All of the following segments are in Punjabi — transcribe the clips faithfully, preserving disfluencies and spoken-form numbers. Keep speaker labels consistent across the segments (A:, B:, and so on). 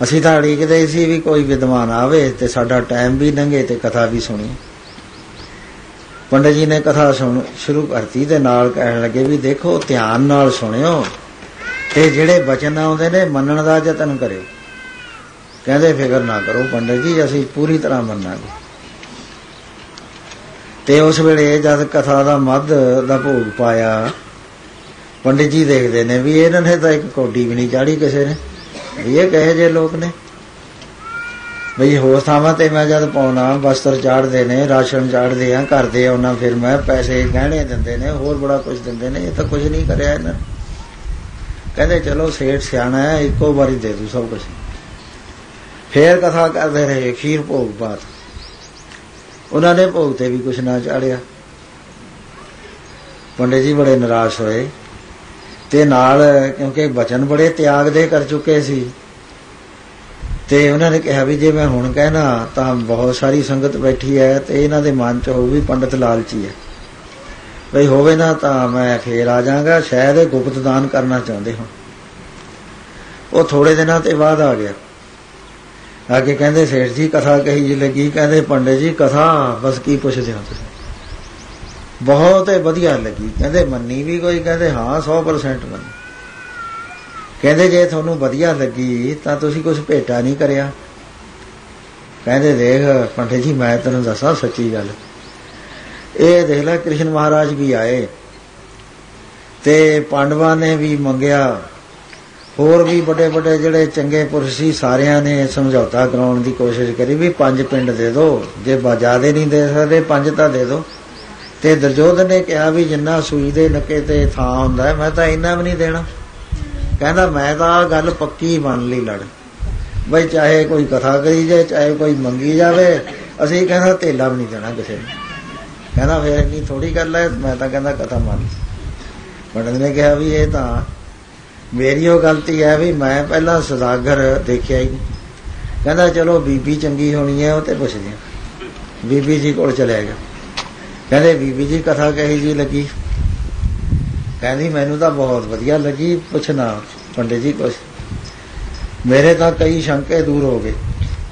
A: असीं तां उड़ीकदे सी भी कोई विद्वान आवे ते साडा टाइम भी लंघे ते कथा भी सुणी। पंडित जी ने कथा सुन शुरू करती ते नाल कहण लगे भी देखो ध्यान नाल सुणियो ते जिहड़े वचन आउंदे ने मन्नण दा यतन करियो। कहंदे फिकर ना करो पंडित जी असीं पूरी तरह मन्नांगे। ते उस वेले जद कथा दा मध दा भोग पाया पंडित जी देखते ने भी इन्हां ने तां एक कौडी भी नहीं चाढ़ी किसी ने, भी ये कहे जे लोग ने बई होर थावां ते मैं जद पाउणा वस्त्र चाढ़ते ने, राशन चाढ़ते हैं, घर दे आउणा फिर मैं पैसे गहणे दिंदे ने, होर बड़ा कुछ दिंदे ने, ये तो कुछ नहीं करिया इन्हां। कहते चलो सेठ सियाणा है इक्को बारी दे दूं सब कुछ। फिर कथा करते रहे, खीर भोग पात, उन्होंने भोग ते भी कुछ ना चाढ़िया। पंडित जी बड़े निराश होए ते नाल क्योंकि वचन बड़े त्याग दे कर चुके सी ते उन्होंने कहा भी जे मैं हुण कहना तां बहुत सारी संगत बैठी है ते इन्हां दे मन च हो भी पंडित लालची है, बई होवे ना तां मैं फेर आ जाऊंगा, शायद गुप्त दान करना चाहते हो। वो थोड़े दिनों ते बाद आ गया। आगे कहते सेठ जी कथा कही जी लगी। कहते पंडित जी कथा बस की पुछदे हो तुसीं, बहुत वधिया लगी। कहते मन्नी भी कोई? कहते हाँ सौ परसेंट मन्नी। कहते जे तुहानूं वधिया लगी तां तुसीं कुछ भेटा नहीं करिया? कहते देख पंडित जी मैं तैनूं दसां सच्ची गल, ये देख लै कृष्ण महाराज भी आए ते पांडवां ने भी मंगिया, होर भी बड़े बड़े जिहड़े चंगे पुरुष सी सारियां ने समझौता कराउण दी कोशिश करी भी पंज पिंड दे दो, जे ज्यादा नहीं दे सकदे पंज तां दे दो। ते दुर्योधन ने कहा भी जिन्ना सूई दे नके ते थां हुंदा है मैं तां इन्ना भी नहीं देना। कहंदा मैं तां गल पक्की मन ली लड़, बई चाहे कोई कथा करी जाए चाहे कोई मंगी जावे, असीं कहंदा धेला भी नहीं देना किसी ने। कहंदा फिर इन्नी थोड़ी गल है, मैं तां कहंदा कथा मन। पंडित ने कहा भी ये तां मेरी वो गलती है भी मैं पहला सौदागर देखिया ही नहीं। कहंदा चलो बीबी चंगी होनी है वो तो पुछदे। बीबी जी कोल चलिया गया। कहंदे बीबी जी कथा कही जी लगी? कहंदी मैनू तो बहुत वधिया लगी, पुछना पंडित जी कुछ, मेरे तो कई शंके दूर हो गए।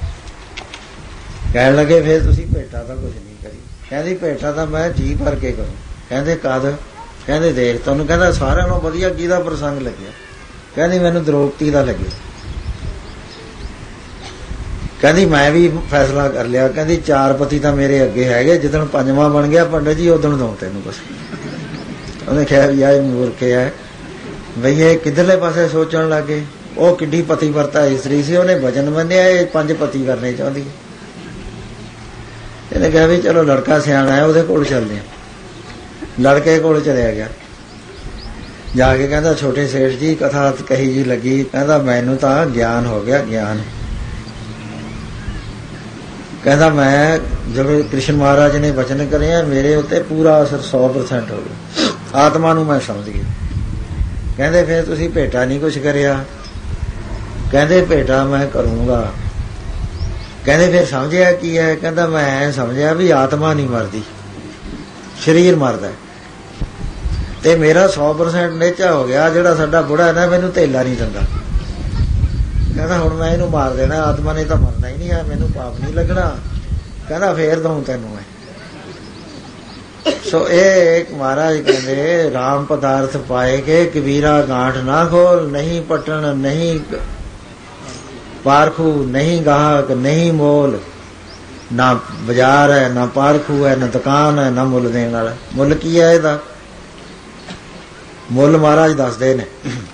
A: कहन लगे फिर तुसीं भेटा तो कुछ नहीं करी? कहंदी भेटा तो मैं जी भर के करूं। कहंदे कद? कहंदे देख तुहानूं कहंदा सारिआं नालों वधिया किहदा प्रसंग लग्गिआ? कहंदी मैनूं द्रौपदी दा लग्गिआ। कहंदी मैं भी फैसला कर लिया। कहंदी चार पति तो मेरे अगे हैगे, जिदण पंजवां बन गया पंडित जी उदण दो तैनूं कुछ। उन्हें कहा भी आ मूर्ख है बई ये किधरले पासे सोचण लग गए। वो किड्डी पतिव्रता इस्त्री सी, उन्हें वचन मन्निआ ये पंज पति करने चाहती। इन्हें कहा भी चलो लड़का सियाणा है उहदे कोल चलदे आ। लड़के कोल चलिया गया। जाके कहता छोटे सेठ जी कथा कही जी लगी? कहता मैनू तां ज्ञान हो गया, ज्ञान। कहता मैं जब कृष्ण महाराज ने वचन करे मेरे उत्ते पूरा असर सौ परसेंट हो गया, आत्मा नूं मैं समझ गया। कहते फिर तुसीं भेटा नहीं कुछ करिया? कहते भेटा मैं करूँगा। कहते फिर समझिया की है? कहता मैं समझिया भी आत्मा नहीं मरदी, शरीर मरदा है ते मेरा सौ परसेंट नेचा हो गया। जिहड़ा साडा बुढ़ा है ना मैनू धेला नहीं दिंदा। कहता हुण मैं इहनूं मार देना, आत्मा ने तो मरना ही नहीं है, मैनू पाप नहीं लगना। कहता फिर दूं तैनूं मैं। सो एक महाराज कहते राम पदार्थ पाए के कबीरा गांठ ना खोल, नहीं पटन नहीं पारखू, नहीं गाहक नहीं मोल, ना बाजार है ना पारखू है ना दुकान है ना मुल देने वाला। मुल की है इहदा? मुल महाराज दसदे ने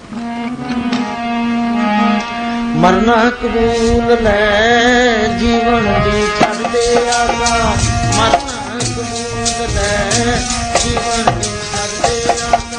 A: मरना कबूल ले जीवन दी छड़ दे आका, मरना कबूल ले जीवन दी छड़ दे आका।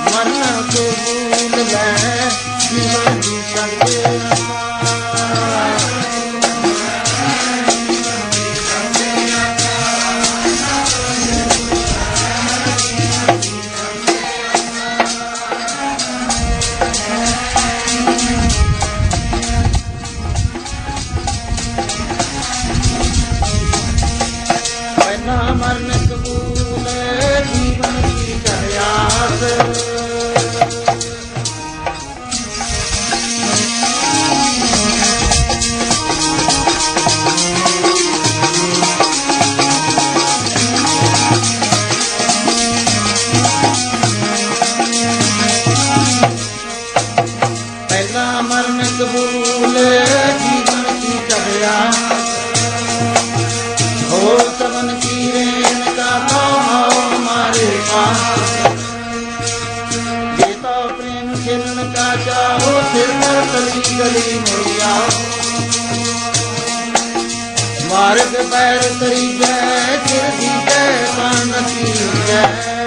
A: ਮਰਨ ਕਬੂਲ ਲੈ ਜੀਵਨ ਦੀ ਸੰਗੇ ਮਰਨ ਕਬੂਲ ਜੀਵਨ ਕੀ ਕਰਿਆਸ ਪਹਿਲਾ ਮਰਨ ਕਬੂਲ ਜੀਵਨ ਕੀ ਕਰਿਆਸ ਹੋ ਸਬਨ ਕੀ ਰੇਨ ਕਾ ਭਾਉ ਹਮਾਰੇ ਪਾਸ ਜੀਤਾ ਪ੍ਰੇਮ ਖਿਲਨ ਕਾ ਚਾਹੋ ਫਿਰ ਕਰ ਤਲੀ ਗਲੀ ਮੁੜਿਆ ਮਾਰਗ ਪੈਰ ਤਰੀ ਜੈ ਚਿਰ ਦੀ ਜੈ ਮਾਨਤੀ ਜੈ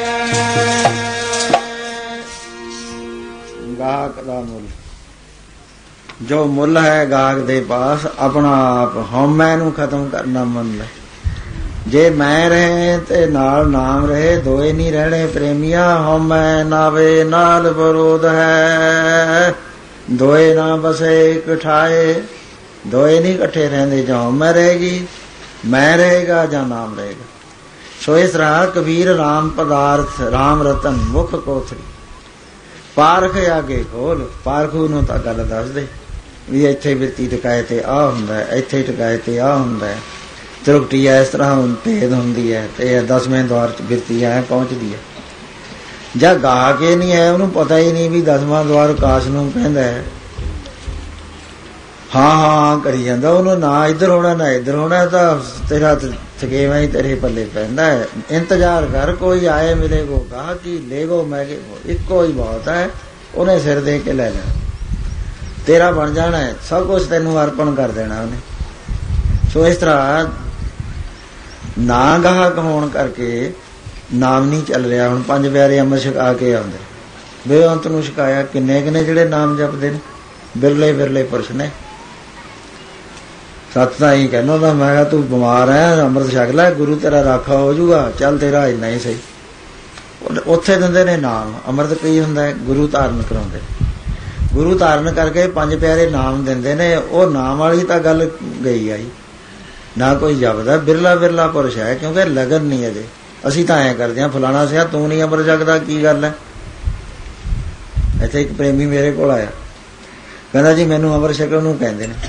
A: ਗਾਹਕ ਦਾ ਮੁੱਲ ਜੋ ਮੁੱਲ ਹੈ ਗਾਹਕ ਦੇ ਪਾਸ ਆਪਣਾ ਆਪ ਹਉਮੈ ਨੂੰ ਖਤਮ ਕਰਨਾ ਮੁੱਲ ਹੈ। ਜੇ ਮੈਂ ਰਹੇ ਤੇ ਨਾਲ ਨਾਮ ਰਹੇ ਦੋਏ ਨਹੀਂ ਰਹਿਣੇ ਪ੍ਰੇਮੀਆਂ ਹਉਮੈ ਨਾਵੇ ਨਾਲ ਵਿਰੋਧ ਹੈ ਦੋਏ ਨਾ ਬਸੇ ਇਕ ਠਾਏ ਦੋਏ ਨਹੀਂ ਇਕੱਠੇ ਰਹਿੰਦੇ ਜਾਂ ਹਉਮੈ ਰਹੇਗੀ ਮੈਂ ਰਹੇਗਾ ਜਾਂ ਨਾਮ ਰਹੇਗਾ। ਸੋ ਇਸ ਤਰ੍ਹਾਂ ਕਬੀਰ ਰਾਮ ਪਦਾਰਥ ਰਾਮ ਰਤਨ ਮੁਖ ਕੋਥੜੀ ਪਾਰਖ ਆਗੇ ਖੋਲ ਪਾਰਖੂ ਨੂੰ ਤਾਂ ਗੱਲ ਦੱਸ ਦੇ ਵੀ ਇੱਥੇ ਬਿਰਤੀ ਟਿਕਾਏ ਤੇ ਆਹ ਹੁੰਦਾ ਇੱਥੇ ਟਿਕਾਏ ਤੇ ਆਹ ਹੁੰਦਾ ਤਰੁਕਟੀ ਇਸ ਤਰ੍ਹਾਂ ਭੇਦ ਹੁੰਦੀ ਹੈ ਤੇ ਦਸਵੇਂ ਦਵਾਰ ਚ ਬਿਰਤੀ ਐ ਪਹੁੰਚਦੀ ਹੈ। ਜਾਂ ਗਾ ਕੇ ਨਹੀਂ ਹੈ ਉਹਨੂੰ ਪਤਾ ਹੀ ਨਹੀਂ ਵੀ ਦਸਵਾਂ ਦਵਾਰ ਕਾਸ਼ ਨੂੰ ਕਹਿੰਦਾ ਹੈ ਹਾਂ ਹਾਂ ਕਰੀ ਜਾਂਦਾ ਉਹਨੂੰ ਨਾ ਇੱਧਰ ਹੋਣਾ ਨਾ ਇੱਧਰ ਹੋਣਾ ਤਾਂ ਤੇਰਾ ਥਕੇਵਾ ਹੀ ਤੇਰੇ ਪੱਲੇ ਪੈਂਦਾ ਹੈ। ਇੰਤਜ਼ਾਰ ਕਰ ਕੋਈ ਆਏ ਮਿਲੇ ਕੋ ਗਾ ਕੀ ਲੈ ਗੋ ਮੈਂ ਇੱਕੋ ਹੀ ਬਹੁਤ ਹੈ ਉਹਨੇ ਸਿਰ ਦੇ ਕੇ ਲੈ ਜਾਣਾ ਤੇਰਾ ਬਣ ਜਾਣਾ ਹੈ ਸਭ ਕੁਛ ਤੈਨੂੰ ਅਰਪਣ ਕਰ ਦੇਣਾ ਉਹਨੇ। ਸੋ ਇਸ ਤਰ੍ਹਾਂ ਨਾ ਗਾਹਕ ਹੋਣ ਕਰਕੇ ਨਾਮ ਨਹੀਂ ਚੱਲ ਰਿਹਾ। ਹੁਣ ਪੰਜ ਪਿਆਰੇ ਅੰਮ੍ਰਿਤ ਛਕਾ ਕੇ ਆਉਂਦੇ ਬੇਅੰਤ ਨੂੰ ਛਕਾਇਆ ਕਿੰਨੇ ਕਿੰਨੇ ਜਿਹੜੇ ਨਾਮ ਜਪਦੇ ਨੇ ਬਿਰਲੇ ਬਿਰਲੇ ਪੁਰਸ਼ ਨੇ। ਸੱਤ ਤਾਂ ਹੀ ਕਹਿੰਦਾ ਤਾਂ ਮੈਂ ਕਿਹਾ ਤੂੰ ਬਿਮਾਰ ਹੈ ਅੰਮ੍ਰਿਤ ਛਕ ਲੈ ਗੁਰੂ ਤੇਰਾ ਰਾਖਾ ਹੋ ਜਾਊਗਾ ਚੱਲ ਤੇਰਾ ਇੰਨਾ ਹੀ ਸਹੀ। ਉੱਥੇ ਦਿੰਦੇ ਨੇ ਨਾਮ ਅੰਮ੍ਰਿਤ ਕੀ ਹੁੰਦਾ ਹੈ ਗੁਰੂ ਧਾਰਨ ਕਰਾਉਂਦੇ ਗੁਰੂ ਧਾਰਨ ਕਰਕੇ ਪੰਜ ਪਿਆਰੇ ਨਾਮ ਦਿੰਦੇ ਨੇ। ਉਹ ਨਾਮ ਵਾਲੀ ਤਾਂ ਗੱਲ ਗਈ ਆਈ ਨਾ ਕੋਈ ਜਪਦਾ ਬਿਰਲਾ ਬਿਰਲਾ ਪੁਰਸ਼ ਹੈ ਕਿਉਂਕਿ ਲਗਨ ਨਹੀਂ ਅਜੇ। ਅਸੀਂ ਤਾਂ ਐਂ ਕਰਦੇ ਹਾਂ ਫਲਾਣਾ ਸਿਆ ਤੂੰ ਨਹੀਂ ਅੰਮ੍ਰਿਤ ਛਕਦਾ ਕੀ ਗੱਲ ਹੈ। ਇੱਥੇ ਇੱਕ ਪ੍ਰੇਮੀ ਮੇਰੇ ਕੋਲ ਆਇਆ ਕਹਿੰਦਾ ਜੀ ਮੈਨੂੰ ਅੰਮ੍ਰਿਤ ਛਕਣ ਨੂੰ ਕਹਿੰਦੇ ਨੇ।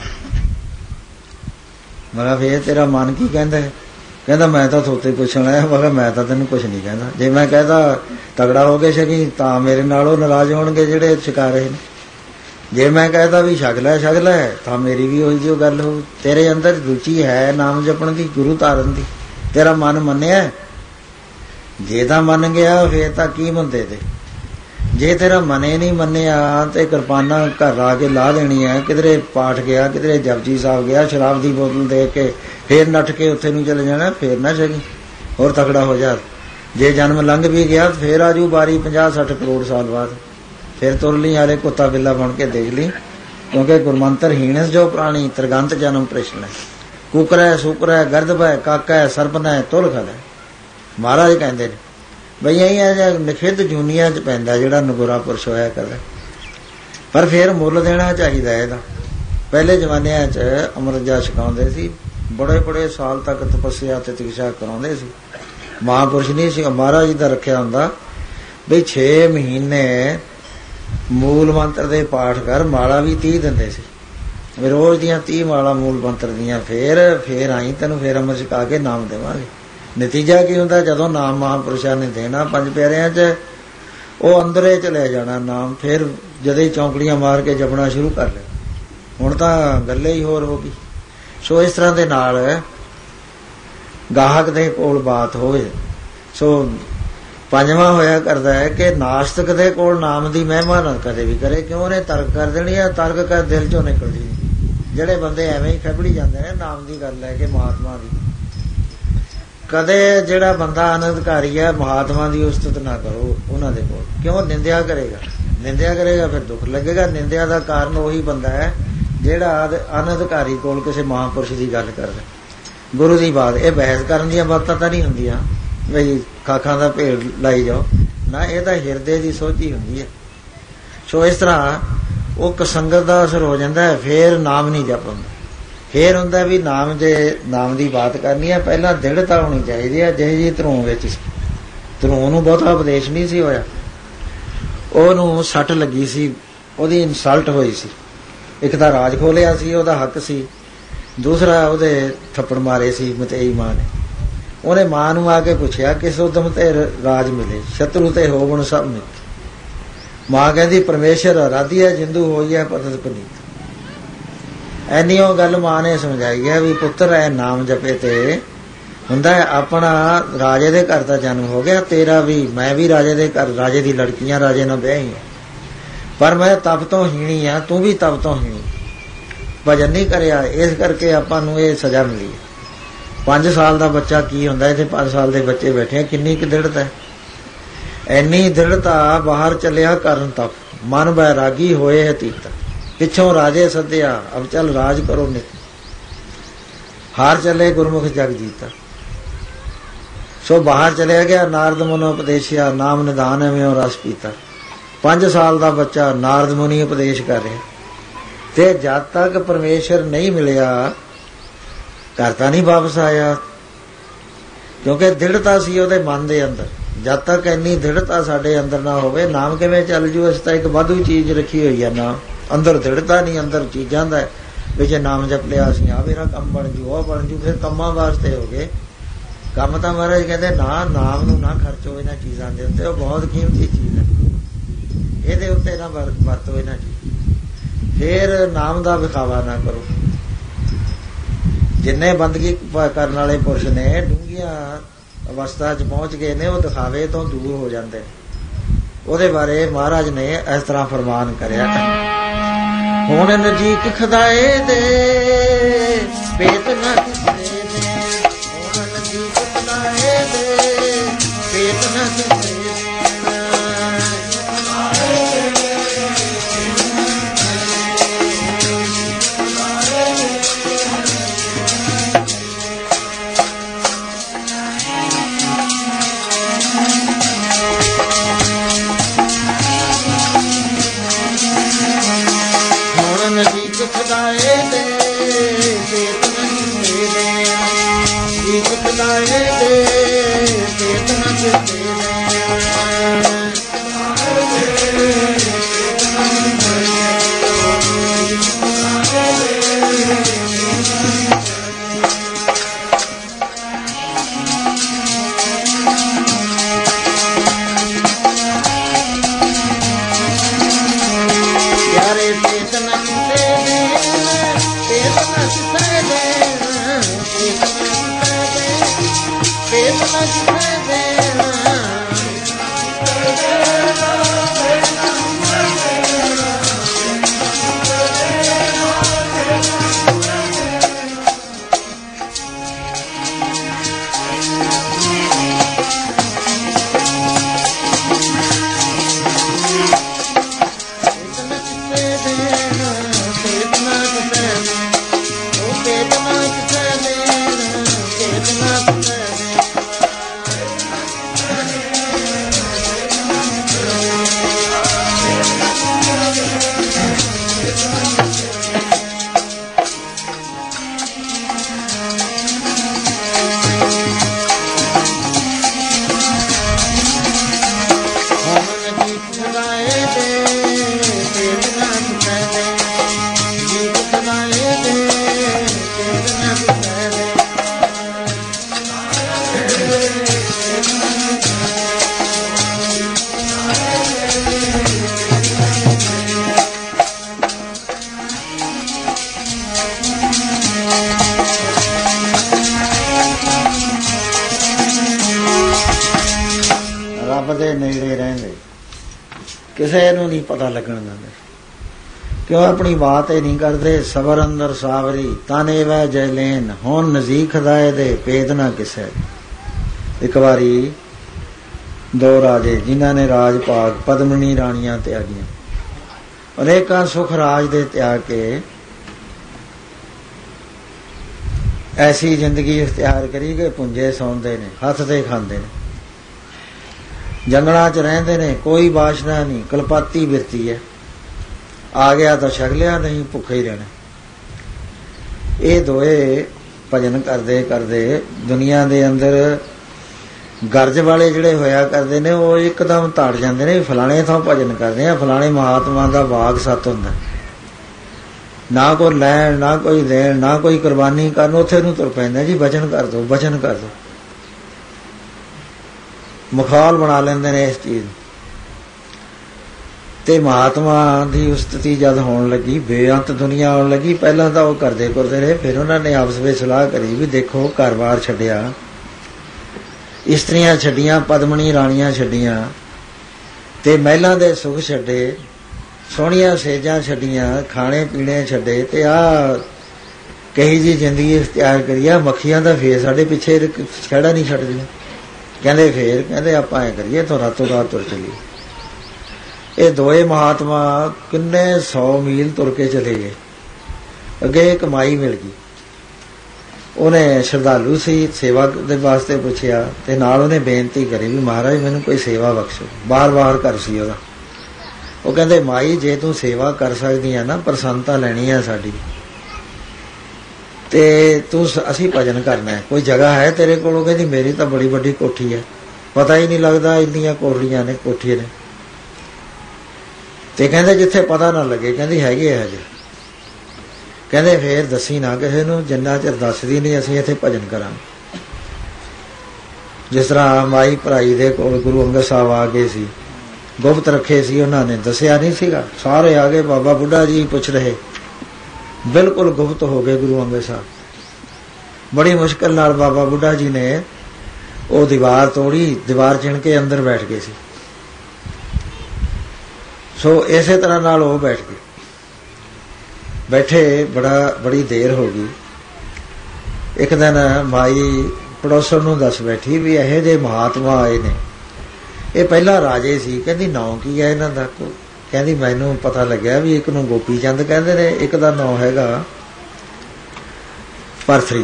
A: ਮੈਂ ਕਿਹਾ ਫੇਰ ਤੇਰਾ ਮਨ ਕੀ ਕਹਿੰਦਾ ਹੈ? ਕਹਿੰਦਾ ਮੈਂ ਤਾਂ ਥੋਤੇ ਪੁੱਛਣ ਆਇਆ। ਮੈਂ ਕਿਹਾ ਮੈਂ ਤਾਂ ਤੈਨੂੰ ਕੁਛ ਨਹੀਂ ਕਹਿੰਦਾ। ਜੇ ਮੈਂ ਕਹਿੰਦਾ ਤਗੜਾ ਹੋ ਕੇ ਛਕੀ ਤਾਂ ਮੇਰੇ ਨਾਲ ਉਹ ਨਾਰਾਜ਼ ਹੋਣਗੇ ਜਿਹੜੇ ਛਕਾ ਰਹੇ ਨੇ। ਜੇ ਮੈਂ ਕਹਿੰਦਾ ਵੀ ਛਕ ਲੈ ਛਕ ਲੈ ਤਾਂ ਮੇਰੀ ਵੀ ਉਹੀ ਜਿਹੀ ਗੱਲ ਹੋ। ਤੇਰੇ ਅੰਦਰ ਰੁਚੀ ਹੈ ਨਾਮ ਜਪਣ ਦੀ ਗੁਰੂ ਧਾਰਨ ਦੀ ਤੇਰਾ ਮਨ ਮੰਨਿਆ। ਜੇ ਤਾਂ ਮੰਨ ਗਿਆ ਫੇਰ ਤਾਂ ਕੀ ਮੰਦੇ ਤੇ। ਜੇ ਤੇਰਾ ਮਨੇ ਨਹੀਂ ਮੰਨਿਆ ਤੇ ਕਿਰਪਾਨਾਂ ਘਰ ਆ ਕੇ ਲਾ ਦੇਣੀ ਹੈ। ਕਿਧਰੇ ਪਾਠ ਗਿਆ ਕਿਧਰੇ ਜਪਜੀ ਸਾਹਿਬ ਗਿਆ ਸ਼ਰਾਬ ਦੀ ਬੋਤਲ ਦੇ ਕੇ ਫੇਰ ਨੱਠ ਕੇ ਉੱਥੇ ਨੂੰ ਚਲੇ ਜਾਣਾ ਫੇਰ ਨਾ ਛਕੀ ਹੋਰ ਤਕੜਾ ਹੋ ਜਾ। ਜੇ ਜਨਮ ਲੰਘ ਵੀ ਗਿਆ ਫੇਰ ਆਜੂ ਬਾਰੀ ਪੰਜਾਹ ਸੱਠ ਕਰੋੜ ਸਾਲ ਬਾਅਦ ਫਿਰ ਤੁਰ ਲਈ ਹਾਲੇ ਕੁੱਤਾ ਬਿੱਲਾ ਬਣ ਕੇ ਦੇਖ ਲਈ ਕਿਉਂਕਿ ਗੁਰਮੰਤਰ ਹੀਣਸ ਜੋ ਪ੍ਰਾਣੀ ਤ੍ਰਿਗੰਤ ਜਨਮ ਪ੍ਰਸ਼ਨ ਹੈ ਕੁਕਰੈ ਸੁਕਰੈ ਗਰਦਭੈ ਕਾਕੈ ਸਰਪਨੈ ਤੁਲਖਲ ਹੈ। ਮਹਾਰਾਜ ਕਹਿੰਦੇ ਨੇ ਬਈ ਇਹ ਨਿਖਿੱਧ ਜੂਨੀਆਂ 'ਚ ਪੈਂਦਾ ਜਿਹੜਾ ਨਗੋਰਾ ਪੁਰਸ਼ ਹੋਇਆ ਕਰਦਾ। ਪਰ ਫਿਰ ਮੁੱਲ ਦੇਣਾ ਚਾਹੀਦਾ ਇਹਦਾ। ਪਹਿਲੇ ਜ਼ਮਾਨਿਆਂ 'ਚ ਅੰਮ੍ਰਿਤ ਜਾ ਛਕਾਉਂਦੇ ਸੀ ਬੜੇ ਬੜੇ ਸਾਲ ਤੱਕ ਤਪੱਸਿਆ ਤੇ ਤੀਕਸ਼ਾ ਕਰਾਉਂਦੇ ਸੀ। ਮਹਾਂਪੁਰਸ਼ ਨਹੀਂ ਸੀ ਮਹਾਰਾਜ ਜੀ ਦਾ ਰੱਖਿਆ ਹੁੰਦਾ ਬਈ ਛੇ ਮਹੀਨੇ ਮੂਲ ਮੰਤਰ ਦੇ ਪਾਠ ਕਰ ਮਾਲਾ ਵੀ ਤੀਹ ਦਿੰਦੇ ਸੀ ਰੋਜ਼ ਦੀਆਂ ਤੀਹ ਮਾਲਾ ਮੂਲ ਮੰਤਰ ਦੀਆਂ। ਫੇਰ ਫੇਰ ਆਈ ਤੈਨੂੰ ਫੇਰ ਅੰਮ੍ਰਿਤ ਛਕਾ ਕੇ ਨਾਮ ਦੇਵਾਂਗੇ। ਨਤੀਜਾ ਕੀ ਹੁੰਦਾ ਜਦੋਂ ਨਾਮ ਮਹਾਂਪੁਰਸ਼ਾਂ ਨੇ ਦੇਣਾ ਪੰਜ ਪਿਆਰਿਆਂ 'ਚ ਉਹ ਅੰਦਰੇ ਚ ਲੈ ਜਾਣਾ ਨਾਮ। ਫਿਰ ਜਦੇ ਚੌਂਕੜੀਆਂ ਮਾਰ ਕੇ ਜਪਣਾ ਸ਼ੁਰੂ ਕਰ ਲਿਆ। ਹੁਣ ਤਾਂ ਗੱਲੇ ਹੀ ਹੋਰ ਹੋ ਗਈ। ਸੋ ਇਸ ਤਰ੍ਹਾਂ ਦੇ ਨਾਲ ਗਾਹਕ ਦੇ ਕੋਲ ਬਾਤ ਹੋਵੇ। ਸੋ ਪੰਜਵਾਂ ਹੋਇਆ ਕਰਦਾ ਹੈ ਕਿ ਨਾਸਤਕ ਦੇ ਕੋਲ ਨਾਮ ਦੀ ਮਹਿਮਾ ਨਾ ਕਦੇ ਵੀ ਕਰੇ ਕਿਉਂ ਉਹਨੇ ਤਰਕ ਕਰ ਦੇਣੀ ਹੈ। ਤਰਕ ਕਰ ਦਿਲ ਚੋਂ ਨਿਕਲਦੀ ਨਹੀਂ। ਜਿਹੜੇ ਬੰਦੇ ਐਵੇਂ ਹੀ ਖਬੜੀ ਜਾਂਦੇ ਨੇ ਨਾਮ ਦੀ ਗੱਲ ਲੈ ਕੇ ਮਹਾਤਮਾ ਦੀ ਕਦੇ ਜਿਹੜਾ ਬੰਦਾ ਅਨੰਦਕਾਰੀ ਹੈ ਮਹਾਤਮਾ ਦੀ ਉਸਤਤ ਨਾ ਕਰੋ ਉਹਨਾਂ ਦੇ ਕੋਲ। ਕਿਉਂ? ਨਿੰਦਿਆ ਕਰੇਗਾ, ਨਿੰਦਿਆ ਕਰੇਗਾ ਫਿਰ ਦੁੱਖ ਲੱਗੇਗਾ। ਨਿੰਦਿਆ ਦਾ ਕਾਰਨ ਉਹੀ ਬੰਦਾ ਹੈ ਜਿਹੜਾ ਅਨੰਦਕਾਰੀ ਕੋਲ ਕਿਸੇ ਮਹਾਂਪੁਰਸ਼ ਦੀ ਗੱਲ ਕਰਦਾ, ਗੁਰੂ ਦੀ ਬਾਤ। ਇਹ ਬਹਿਸ ਕਰਨ ਦੀਆਂ ਬਾਤਾਂ ਤਾਂ ਨਹੀਂ ਹੁੰਦੀਆਂ ਬਈ ਖਾਖਾਂ ਦਾ ਭੇੜ ਲਾਈ ਜਾਓ ਨਾ, ਇਹ ਤਾਂ ਹਿਰਦੇ ਦੀ ਸੋਝੀ ਹੁੰਦੀ ਹੈ। ਸੋ ਇਸ ਤਰ੍ਹਾਂ ਉਹ ਕਸੰਗਤ ਦਾ ਅਸਰ ਹੋ ਜਾਂਦਾ ਹੈ। ਫੇਰ ਨਾਮ ਨਹੀਂ ਜਪ ਹੁੰਦਾ। ਫੇਰ ਹੁੰਦਾ ਵੀ ਨਾਮ ਜੇ ਨਾਮ ਦੀ ਬਾਤ ਕਰਨੀ ਹੈ ਪਹਿਲਾਂ ਦ੍ਰਿੜਤਾ ਹੋਣੀ ਚਾਹੀਦੀ ਹੈ। ਜਿਹੇ ਜੀ ਧਰੂੰ ਵਿੱਚ ਧਰੂੰ ਨੂੰ ਬਹੁਤਾ ਉਪਦੇਸ਼ ਨਹੀਂ ਸੀ ਹੋਇਆ, ਉਹਨੂੰ ਸੱਟ ਲੱਗੀ ਸੀ, ਉਹਦੀ ਇਨਸਲਟ ਹੋਈ ਸੀ। ਇੱਕ ਤਾਂ ਰਾਜ ਖੋਲਿਆ ਸੀ, ਉਹਦਾ ਹੱਕ ਸੀ, ਦੂਸਰਾ ਉਹਦੇ ਥੱਪੜ ਮਾਰੇ ਸੀ ਮਤੇਈ ਮਾਂ ਨੇ। ਉਹਨੇ ਮਾਂ ਨੂੰ ਆ ਕੇ ਪੁੱਛਿਆ ਕਿਸ ਉਦਮ ਤੇ ਰਾਜ ਮਿਲੇ, ਸ਼ਤਰੂ ਤੇ ਹੋਵਣ ਸਭ ਮਿਲੇ। ਮਾਂ ਕਹਿੰਦੀ ਪਰਮੇਸ਼ਰ ਆਰਾਧੀ ਹੈ, ਜਿੰਦੂ ਹੋਈ ਹੈ ਪਤਤ ਪਨੀਤ। ਐਨੀ ਉਹ ਗੱਲ ਮਾਂ ਨੇ ਸਮਝਾਈ ਹੈ ਵੀ ਪੁੱਤਰ ਐ ਨਾਮ ਜਪੇ ਤੇ ਹੁੰਦਾ ਹੈ ਆਪਣਾ ਰਾਜੇ ਦੇ ਘਰ ਦਾ ਜਨਮ ਹੋ ਗਿਆ, ਤੇਰਾ ਵੀ ਮੈਂ ਵੀ ਰਾਜੇ ਦੇ ਘਰ, ਰਾਜੇ ਦੀ ਲੜਕੀਆਂ ਰਾਜੇ ਨਾਲ ਵਿਆਹੀ ਹੈ, ਪਰ ਮੈਂ ਤਪ ਤੋਂ ਹੀਣੀ ਆ, ਤੂੰ ਵੀ ਤਪ ਤੋਂ ਹੀਣੀ, ਭਜਨ ਨਹੀਂ ਕਰਿਆ, ਇਸ ਕਰਕੇ ਆਪਾਂ ਨੂੰ ਇਹ ਸਜ਼ਾ ਮਿਲੀ ਹੈ। ਪੰਜ ਸਾਲ ਦਾ ਬੱਚਾ ਕੀ ਹੁੰਦਾ, ਇੱਥੇ ਪੰਜ ਸਾਲ ਦੇ ਬੱਚੇ ਬੈਠੇ, ਕਿੰਨੀ ਕੁ ਦ੍ਰਿੜਤਾ, ਐਨੀ ਦ੍ਰਿੜਤਾ। ਬਾਹਰ ਚੱਲਿਆ ਕਰਨ ਤਪ, ਮਨ ਬੈਰਾਗੀ ਹੋਏ ਹਤੀਤ, ਪਿੱਛੋਂ ਰਾਜੇ ਸੱਦਿਆ, ਅਬ ਚੱਲ ਰਾਜ ਕਰੋ ਨਿਤ, ਹਾਰ ਚੱਲੇ ਗੁਰਮੁਖ ਜਗ ਜੀਤਾ। ਸੋ ਬਾਹਰ ਚਲਿਆ ਗਿਆ, ਨਾਰਦ ਮੁਨ ਉਪਦੇਸ਼ਿਆ, ਨਾਮ ਨਿਦਾਨ ਐਵੇਂ ਰਸ ਪੀਤਾ। ਪੰਜ ਸਾਲ ਦਾ ਬੱਚਾ ਨਾਰਦ ਮੁਨੀ ਉਪਦੇਸ਼ ਕਰ ਰਿਹਾ, ਤੇ ਜਦ ਤੱਕ ਪਰਮੇਸ਼ਰ ਨਹੀਂ ਮਿਲਿਆ ਘਰ ਤਾਂ ਨਹੀਂ ਵਾਪਸ ਆਇਆ, ਕਿਉਂਕਿ ਦ੍ਰਿੜਤਾ ਸੀ ਉਹਦੇ ਮਨ ਦੇ ਅੰਦਰ। ਜਦ ਤੱਕ ਇੰਨੀ ਦ੍ਰਿੜਤਾ ਸਾਡੇ ਅੰਦਰ ਨਾ ਹੋਵੇ ਨਾਮ ਕਿਵੇਂ ਚੱਲ ਜੂ। ਅਸੀਂ ਤਾਂ ਇੱਕ ਵਾਧੂ ਚੀਜ਼ ਰੱਖੀ ਹੋਈ ਹੈ ਨਾਮ, ਅੰਦਰ ਦ੍ਰਿੜਤਾ ਨਹੀਂ, ਅੰਦਰ ਚੀਜ਼ਾਂ ਦਾ ਵੀ ਜੇ ਨਾਮ ਜਪ ਲਿਆ ਅਸੀਂ ਆ ਮੇਰਾ ਕੰਮ ਬਣ ਜੂ, ਉਹ ਬਣ ਜੂ, ਫਿਰ ਕੰਮਾਂ ਵਾਸਤੇ ਹੋ ਗਏ ਕੰਮ। ਤਾਂ ਮਹਾਰਾਜ ਕਹਿੰਦੇ ਨਾ, ਨਾਮ ਨੂੰ ਨਾ ਖਰਚੋ ਇਹਨਾਂ ਚੀਜ਼ਾਂ ਦੇ ਉੱਤੇ, ਉਹ ਬਹੁਤ ਕੀਮਤੀ ਚੀਜ਼ ਹੈ, ਇਹਦੇ ਉੱਤੇ ਨਾ ਵਰਤੋ ਇਹਨਾਂ ਚੀਜ਼। ਫਿਰ ਨਾਮ ਦਾ ਵਿਖਾਵਾ ਨਾ ਕਰੋ। ਜਿੰਨੇ ਬੰਦਗੀ ਕਰਨ ਵਾਲੇ ਪੁਰਸ਼ ਨੇ ਡੂੰਘੀਆਂ ਅਵਸਥਾ 'ਚ ਪਹੁੰਚ ਗਏ ਨੇ, ਉਹ ਦਿਖਾਵੇ ਤੋਂ ਦੂਰ ਹੋ ਜਾਂਦੇ ਨੇ। ਉਹਦੇ ਬਾਰੇ ਮਹਾਰਾਜ ਨੇ ਇਸ ਤਰ੍ਹਾਂ ਫਰਮਾਨ ਕਰਿਆ, ਹੁਣ ਨਜੀਕ ਖੁਦਾਏ ਦੇ ਪੇਤ ਨਾ ਕਿਸੇ ਦੇ, ਹੁਣ ਨਜੀਕ ਖੁਦਾਏ ਦੇ ਪੇਤ ਨਾ ਕਿਸੇ ਦੇ। ਖੁਦਾਏ ਦੇ ਪੇਤ ਨਾ ਕਿਸੇ ਦੇ, ਜੀ ਖੁਦਾਏ ਦੇ ਪੇਤ ਨਾ ਕਿਸੇ ਦੇ। ਯਾਰੇ ਪੇਤ ਨਾ ਕਿਸੇ ਦੇ, ਪੇਤ ਨਾ ਕਿਸੇ ਦੇ, ਪੇਤ ਨਾ ਕਿਸੇ ਦੇ। ਰੱਬ ਦੇ ਨੇੜੇ ਰਹਿੰਦੇ, ਕਿਸੇ ਨੂੰ ਨਹੀਂ ਪਤਾ ਲੱਗਣ ਦਿੰਦੇ, ਕਿਉਂ ਆਪਣੀ ਬਾਤ ਹੀ ਨਹੀਂ ਕਰਦੇ। ਸਬਰ ਅੰਦਰ ਸਾਵਰੀ ਤਾਨੇ ਵੈ ਜੈ ਲੈਨ, ਹੁਣ ਨਜ਼ੀਕ ਖੁਦਾਏ ਦੇ ਭੇਦ ਨਾ ਕਿਸੇ। ਇੱਕ ਵਾਰੀ ਦੋ ਰਾਜੇ ਜਿਨ੍ਹਾਂ ਨੇ ਰਾਜ ਭਾਗ ਪਦਮਨੀ ਰਾਣੀਆਂ ਤਿਆਗੀਆਂ, ਅਨੇਕਾਂ ਸੁਖ ਰਾਜ ਦੇ ਤਿਆਗ ਕੇ ਐਸੀ ਜ਼ਿੰਦਗੀ ਇਖਤਿਆਰ ਕਰੀ ਕਿ ਪੁੰਜੇ ਸੌਂਦੇ ਨੇ, ਹੱਥ ਤੇ ਖਾਂਦੇ ਨੇ, ਜੰਗਲਾਂ 'ਚ ਰਹਿੰਦੇ ਨੇ, ਕੋਈ ਬਾਸ਼ਨਾ ਨਹੀਂ, ਕਲਪਾਤੀ ਬਿਰਤੀ ਹੈ, ਆ ਗਿਆ ਤਾਂ ਛਕ ਲਿਆ, ਨਹੀਂ ਭੁੱਖੇ ਹੀ ਰਹਿਣਾ। ਇਹ ਦੋਏ ਭਜਨ ਕਰਦੇ ਕਰਦੇ ਦੁਨੀਆ ਦੇ ਅੰਦਰ ਗਰਜ ਵਾਲੇ ਜਿਹੜੇ ਹੋਇਆ ਕਰਦੇ ਨੇ ਉਹ ਇੱਕਦਮ ਧੜ ਜਾਂਦੇ ਨੇ, ਫਲਾਣੇ ਥਾਂ ਭਜਨ ਕਰਦੇ ਆ, ਫਲਾਣੇ ਮਹਾਤਮਾ ਦਾ ਬਾਗ ਸੱਤ ਹੁੰਦਾ, ਨਾ ਕੋਈ ਲੈਣ ਨਾ ਕੋਈ ਦੇਣ ਨਾ ਕੋਈ ਕੁਰਬਾਨੀ ਕਰਨ, ਉੱਥੇ ਨੂੰ ਤੁਰ ਪੈਂਦਾ ਜੀ ਬਚਨ ਕਰ ਦੋ ਬਚਨ ਕਰ ਦੋ, ਮੁਖਾਲ ਬਣਾ ਲੈਂਦੇ ਨੇ ਇਸ ਚੀਜ਼। ਤੇ ਮਹਾਤਮਾ ਦੀ ਉਸਤਤੀ ਜਦ ਹੋਣ ਲੱਗੀ, ਬੇਅੰਤ ਦੁਨੀਆ ਆਉਣ ਲੱਗੀ, ਪਹਿਲਾਂ ਤਾਂ ਉਹ ਕਰਦੇ ਕਰਦੇ ਰਹੇ, ਫਿਰ ਉਹਨਾਂ ਨੇ ਆਪਸ ਵਿੱਚ ਸਲਾਹ ਕਰੀ ਵੀ ਦੇਖੋ ਘਰ-ਬਾਰ ਛੱਡਿਆ, ਇਸਤਰੀਆਂ ਛੱਡੀਆਂ, ਪਦਮਣੀ ਰਾਣੀਆਂ ਛੱਡੀਆਂ, ਤੇ ਮਹਿਲਾਂ ਦੇ ਸੁੱਖ ਛੱਡੇ, ਸੋਹਣੀਆਂ ਸੇਜਾਂ ਛੱਡੀਆਂ, ਖਾਣੇ ਪੀਣੇ ਛੱਡੇ, ਤੇ ਆਹ ਕਹੀ ਜੀ ਜ਼ਿੰਦਗੀ ਇਖਤਿਆਰ ਕਰੀ ਆ। ਮੱਖੀਆਂ ਦਾ ਫੇਰ ਸਾਡੇ ਪਿੱਛੇ ਖਹਿੜਾ ਨਹੀਂ ਛੱਡਦੀਆਂ। ਕਹਿੰਦੇ ਫੇਰ ਕਹਿੰਦੇ ਆਪਾਂ ਐ ਕਰੀਏ ਤਾਂ ਰਾਤੋਂ ਰਾਤ ਤੁਰ ਚੱਲੀਏ। ਇਹ ਦੋਏ ਮਹਾਤਮਾ ਕਿੰਨੇ ਸੌ ਮੀਲ ਤੁਰ ਕੇ ਚਲੇ ਗਏ। ਅੱਗੇ ਇੱਕ ਮਾਈ ਮਿਲ ਗਈ, ਉਹਨੇ ਸ਼ਰਧਾਲੂ ਸੀ, ਸੇਵਾ ਦੇ ਵਾਸਤੇ ਪੁੱਛਿਆ ਤੇ ਨਾਲ ਉਹਨੇ ਬੇਨਤੀ ਕਰੀ ਵੀ ਮਹਾਰਾਜ ਮੈਨੂੰ ਕੋਈ ਸੇਵਾ ਬਖਸ਼ੋ। ਬਾਰ ਬਾਰ ਘਰ ਸੀ ਉਹਦਾ। ਉਹ ਕਹਿੰਦੇ ਮਾਈ ਜੇ ਤੂੰ ਸੇਵਾ ਕਰ ਸਕਦੀ ਆ ਨਾ, ਪ੍ਰਸੰਨਤਾ ਲੈਣੀ ਆ ਸਾਡੀ, ਤੇ ਤੂੰ ਅਸੀਂ ਭਜਨ ਕਰਨਾ ਹੈ, ਕੋਈ ਜਗ੍ਹਾ ਹੈ ਤੇਰੇ ਕੋਲ? ਉਹ ਕਹਿੰਦੀ ਮੇਰੀ ਤਾਂ ਬੜੀ ਵੱਡੀ ਕੋਠੀ ਹੈ, ਪਤਾ ਹੀ ਨਹੀਂ ਲੱਗਦਾ ਇੰਨੀਆਂ ਕੋਠੀਆਂ ਨੇ ਕੋਠੀਆਂ ਨੇ। ਤੇ ਕਹਿੰਦੇ ਜਿੱਥੇ ਪਤਾ ਨਾ ਲੱਗੇ, ਕਹਿੰਦੀ ਹੈਗੇ ਹਜੇ। ਕਹਿੰਦੇ ਫੇਰ ਦੱਸੀ ਨਾ ਕਿਸੇ ਨੂੰ, ਜਿੰਨਾ ਚਿਰ ਦੱਸਦੀ ਨਹੀਂ ਅਸੀਂ ਇੱਥੇ ਭਜਨ ਕਰਾਂਗੇ। ਜਿਸ ਤਰ੍ਹਾਂ ਮਾਈ ਭਰਾਈ ਦੇ ਕੋਲ ਗੁਰੂ ਅੰਗਦ ਸਾਹਿਬ ਆ ਗਏ ਸੀ, ਗੁਪਤ ਰੱਖੇ ਸੀ, ਉਹਨਾਂ ਨੇ ਦੱਸਿਆ ਨਹੀਂ ਸੀਗਾ, ਸਾਰੇ ਆ ਗਏ, ਬਾਬਾ ਬੁੱਢਾ ਜੀ ਪੁੱਛ ਰਹੇ, ਬਿਲਕੁਲ ਗੁਪਤ ਹੋ ਗਏ ਗੁਰੂ ਅੰਗਦ ਸਾਹਿਬ। ਬੜੀ ਮੁਸ਼ਕਿਲ ਨਾਲ ਬਾਬਾ ਬੁੱਢਾ ਜੀ ਨੇ ਉਹ ਦੀਵਾਰ ਤੋੜੀ, ਦੀਵਾਰ ਚਿਣ ਕੇ ਅੰਦਰ ਬੈਠ ਗਏ ਸੀ। ਸੋ ਇਸੇ ਤਰ੍ਹਾਂ ਨਾਲ ਉਹ ਬੈਠ ਗਏ। ਬੈਠੇ ਬੜਾ ਬੜੀ ਦੇਰ ਹੋ ਗਈ। ਇੱਕ ਦਿਨ ਮਾਈ ਪੜੋਸਣ ਨੂੰ ਦੱਸ ਬੈਠੀ ਵੀ ਇਹੋ ਜਿਹੇ ਮਹਾਤਮਾ ਆਏ ਨੇ, ਇਹ ਪਹਿਲਾਂ ਰਾਜੇ ਸੀ। ਕਹਿੰਦੀ ਨਾਂ ਕੀ ਹੈ ਇਹਨਾਂ ਦਾ? ਕਹਿੰਦੀ ਮੈਨੂੰ ਪਤਾ ਲੱਗਿਆ ਵੀ ਇੱਕ ਨੂੰ ਗੋਪੀ ਚੰਦ ਕਹਿੰਦੇ ਨੇ, ਇੱਕ ਦਾ ਨਾਂ ਹੈਗਾ ਪਰਥਰੀ।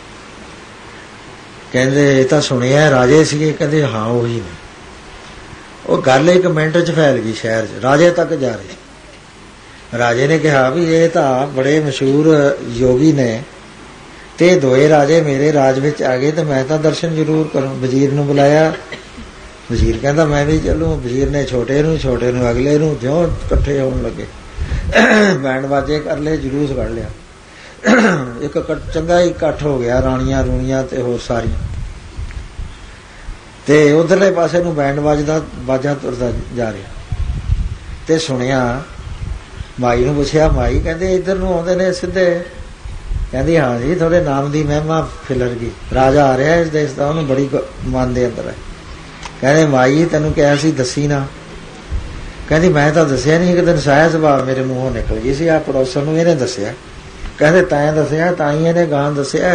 A: ਕਹਿੰਦੇ ਇਹ ਤਾਂ ਸੁਣਿਆ ਰਾਜੇ ਸੀਗੇ। ਕਹਿੰਦੇ ਹਾਂ ਉਹੀ ਨੇ। ਉਹ ਗੱਲ ਇੱਕ ਮਿੰਟ 'ਚ ਫੈਲ ਗਈ ਸ਼ਹਿਰ 'ਚ, ਰਾਜੇ ਤੱਕ ਜਾ ਰਹੀ। ਰਾਜੇ ਨੇ ਕਿਹਾ ਵੀ ਇਹ ਤਾਂ ਬੜੇ ਮਸ਼ਹੂਰ ਯੋਗੀ ਨੇ, ਤੇ ਦੋਏ ਰਾਜੇ ਮੇਰੇ ਰਾਜ ਵਿੱਚ ਆ ਗਏ ਤੇ ਮੈਂ ਤਾਂ ਦਰਸ਼ਨ ਜ਼ਰੂਰ ਕਰਾਂ। ਵਜ਼ੀਰ ਨੂੰ ਬੁਲਾਇਆ। ਵਜ਼ੀਰ ਕਹਿੰਦਾ ਮੈਂ ਵੀ ਚੱਲੂ। ਵਜ਼ੀਰ ਨੇ ਛੋਟੇ ਨੂੰ ਛੋਟੇ ਨੂੰ ਅਗਲੇ ਨੂੰ ਜਿਉਂ ਇਕੱਠੇ ਹੋਣ ਲੱਗੇ, ਬੈਂਡ ਬਾਜੇ ਕਰ ਲਏ, ਜਲੂਸ ਕੱਢ ਲਿਆ। ਇੱਕ ਚੰਗਾ ਹੀ ਇਕੱਠ ਹੋ ਗਿਆ, ਰਾਣੀਆਂ ਰੂਣੀਆਂ ਤੇ ਹੋਰ ਸਾਰੀਆਂ। ਤੇ ਉਧਰਲੇ ਪਾਸੇ ਨੂੰ ਬੈਂਡ ਵੱਜਦਾ ਬਾਜਾ ਤੁਰਦਾ ਜਾ ਰਿਹਾ। ਤੇ ਸੁਣਿਆ, ਮਾਈ ਨੂੰ ਪੁੱਛਿਆ, ਮਾਈ ਕਹਿੰਦੇ ਇੱਧਰ ਨੂੰ ਆਉਂਦੇ ਨੇ ਸਿੱਧੇ? ਕਹਿੰਦੀ ਹਾਂ ਜੀ, ਤੁਹਾਡੇ ਨਾਮ ਦੀ ਮਹਿਮਾ ਫਿਲਰ ਗਈ, ਰਾਜਾ ਆ ਰਿਹਾ ਇਸ ਦੇਸ਼ ਦਾ, ਉਹਨੂੰ ਬੜੀ ਮਨ ਦੇ ਅੰਦਰ ਹੈ। ਕਹਿੰਦੇ ਮਾਈ ਤੈਨੂੰ ਕਿਹਾ ਸੀ ਦੱਸੀ ਨਾ। ਕਹਿੰਦੀ ਮੈਂ ਤਾਂ ਦੱਸਿਆ ਨਹੀਂ। ਇੱਕ ਦਿਨ ਸਾਇਆ ਸੁਭਾਅ ਮੇਰੇ ਮੂੰਹੋਂ ਨਿਕਲ ਗਈ ਸੀ, ਆ ਪੜੋਸਣ ਨੂੰ ਇਹਨੇ ਦੱਸਿਆ। ਕਹਿੰਦੇ ਤੈਂ ਦੱਸਿਆ, ਤਾਂ ਹੀ ਇਹਨੇ ਗਾਂ ਦੱਸਿਆ।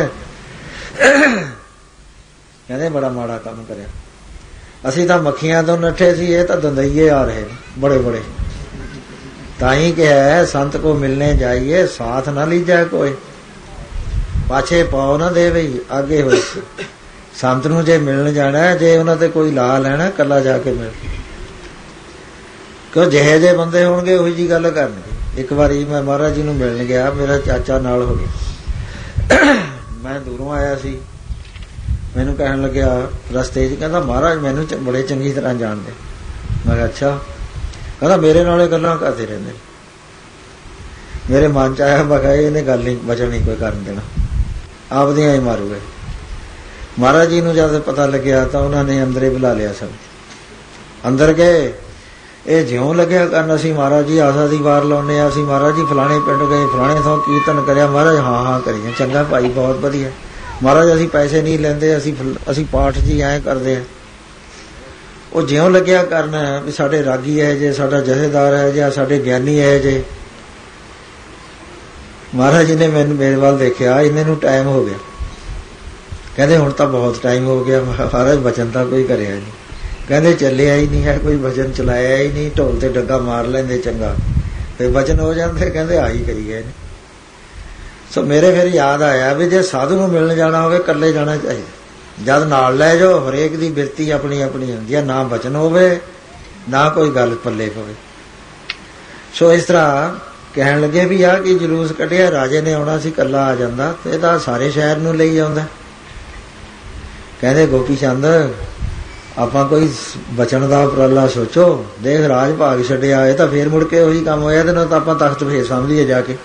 A: ਕਹਿੰਦੇ ਬੜਾ ਮਾੜਾ ਕੰਮ ਕਰਿਆ, ਅਸੀਂ ਤਾਂ ਮੱਖੀਆਂ ਤੋਂ ਨੱਠੇ ਸੀ, ਇਹ ਤਾਂ ਦੰਦਈਏ ਆ ਰਹੇ ਬੜੇ ਬੜੇ। ਤਾਂ ਹੀ ਕਿਹਾ ਸੰਤ ਕੋ ਮਿਲਨੇ ਜਾਈਏ, ਸਾਥ ਨਾ ਲੀਜੈ ਕੋਈ, ਪਾਛੇ ਪਾਉ ਨਾ ਦੇ ਬਈ ਅੱਗੇ ਹੋਏ। ਸੰਤ ਨੂੰ ਜੇ ਮਿਲਣ ਜਾਣਾ, ਜੇ ਉਹਨਾਂ ਤੇ ਕੋਈ ਲਾ ਲੈਣਾ, ਇਕੱਲਾ ਜਾ ਕੇ ਮਿਲ। ਕਿਉਂ ਜਿਹੇ ਜਿਹੇ ਬੰਦੇ ਹੋਣਗੇ ਉਹੀ ਜੀ ਗੱਲ ਕਰਨਗੇ। ਇੱਕ ਵਾਰੀ ਮੈਂ ਮਹਾਰਾਜ ਜੀ ਨੂੰ ਮਿਲਣ ਗਿਆ, ਮੇਰਾ ਚਾਚਾ ਨਾਲ ਹੋ ਗਿਆ। ਮੈਂ ਦੂਰੋਂ ਆਇਆ ਸੀ, ਮੈਨੂੰ ਕਹਿਣ ਲੱਗਿਆ ਰਸਤੇ 'ਚ, ਕਹਿੰਦਾ ਮਹਾਰਾਜ ਮੈਨੂੰ ਬੜੇ ਚੰਗੀ ਤਰ੍ਹਾਂ ਜਾਣਦੇ। ਮੈਂ ਕਿਹਾ ਅੱਛਾ। ਕਹਿੰਦਾ ਮੇਰੇ ਨਾਲੇ ਗੱਲਾਂ ਕਰਦੇ ਰਹਿੰਦੇ। ਮੇਰੇ ਮਨ 'ਚ ਆਇਆ, ਮੈਂ ਕਿਹਾ ਇਹਨੇ ਗੱਲ ਨਹੀਂ ਬਚਣ ਨਹੀਂ ਕੋਈ ਕਰਨ ਦੇਣਾ, ਆਪਦੀਆਂ ਹੀ ਮਾਰੂਗੇ। ਮਹਾਰਾਜ ਜੀ ਨੂੰ ਜਦ ਪਤਾ ਲੱਗਿਆ ਤਾਂ ਉਹਨਾਂ ਨੇ ਅੰਦਰੇ ਬੁਲਾ ਲਿਆ। ਸਭ ਅੰਦਰ ਗਏ। ਇਹ ਜਿਉਂ ਲੱਗਿਆ ਕਰਨ, ਅਸੀਂ ਮਹਾਰਾਜ ਜੀ ਆਸਾ ਦੀ ਵਾਰ ਲਾਉਂਦੇ ਆ, ਅਸੀਂ ਮਹਾਰਾਜ ਜੀ ਫਲਾਣੇ ਪਿੰਡ ਗਏ, ਫਲਾਣੇ ਥਾਂ ਕੀਰਤਨ ਕਰਿਆ। ਮਹਾਰਾਜ ਹਾਂ ਹਾਂ ਕਰੀਏ, ਚੰਗਾ ਭਾਈ ਬਹੁਤ ਵਧੀਆ। ਮਹਾਰਾਜ ਅਸੀਂ ਪੈਸੇ ਨਹੀਂ ਲੈਂਦੇ, ਅਸੀਂ ਅਸੀਂ ਪਾਠ ਜੀ ਐਂ ਕਰਦੇ ਆ। ਉਹ ਜਿਉਂ ਲੱਗਿਆ ਕਰਨ ਵੀ ਸਾਡੇ ਰਾਗੀ ਹੈ ਜੇ, ਸਾਡਾ ਜਥੇਦਾਰ ਹੈ ਜਾਂ ਸਾਡੇ ਗਿਆਨੀ ਹੈ ਜੇ। ਮਹਾਰਾਜ ਜੀ ਨੇ ਮੈਨੂੰ ਮੇਰੇ ਵੱਲ ਦੇਖਿਆ, ਇੰਨੇ ਨੂੰ ਟਾਈਮ ਹੋ ਗਿਆ। ਕਹਿੰਦੇ ਹੁਣ ਤਾਂ ਬਹੁਤ ਟਾਈਮ ਹੋ ਗਿਆ। ਮਹਾਰਾਜ ਬਚਨ ਤਾਂ ਕੋਈ ਕਰਿਆ ਨਹੀਂ। ਕਹਿੰਦੇ ਚੱਲਿਆ ਹੀ ਨਹੀਂ ਹੈ, ਕੋਈ ਵਚਨ ਚਲਾਇਆ ਹੀ ਨਹੀਂ। ਢੋਲ ਤੇ ਡੱਗਾ ਮਾਰ ਲੈਂਦੇ ਚੰਗਾ ਤੇ ਵਚਨ ਹੋ ਜਾਂਦੇ। ਕਹਿੰਦੇ ਆਹੀ ਕਰੀ ਗਏ ਨੇ। ਸੋ ਮੇਰੇ ਫਿਰ ਯਾਦ ਆਇਆ ਵੀ ਜੇ ਸਾਧੂ ਨੂੰ ਮਿਲਣ ਜਾਣਾ ਹੋਵੇ ਇਕੱਲੇ ਜਾਣਾ ਚਾਹੀਦਾ। ਜਦ ਨਾਲ ਲੈ ਜਾਓ, ਹਰੇਕ ਦੀ ਬਿਰਤੀ ਆਪਣੀ ਆਪਣੀ ਹੁੰਦੀ ਹੈ, ਨਾ ਵਚਨ ਹੋਵੇ ਨਾ ਕੋਈ ਗੱਲ ਪੱਲੇ ਪਵੇ। ਸੋ ਇਸ ਤਰ੍ਹਾਂ ਕਹਿਣ ਲੱਗੇ ਵੀ ਆਹ ਕੀ ਜਲੂਸ ਕੱਢਿਆ, ਰਾਜੇ ਨੇ ਆਉਣਾ ਸੀ, ਇਕੱਲਾ ਆ ਜਾਂਦਾ ਤੇ ਤਾਂ ਸਾਰੇ ਸ਼ਹਿਰ ਨੂੰ ਲਈ ਆਉਂਦਾ। ਕਹਿੰਦੇ ਗੋਪੀ ਚੰਦ ਆਪਾਂ ਕੋਈ ਬਚਣ ਦਾ ਉਪਰਾਲਾ ਸੋਚੋ। ਦੇਖ ਰਾਜ ਭਾਗ ਛੱਡਿਆ ਹੋਏ ਤਾਂ ਫੇਰ ਮੁੜ ਕੇ ਉਹੀ ਕੰਮ ਹੋਇਆ। ਤੇ ਨਾ ਤਾਂ ਆਪਾਂ ਤਖਤ ਫੇਰ ਸਮਝੀਏ ਜਾ ਕੇ।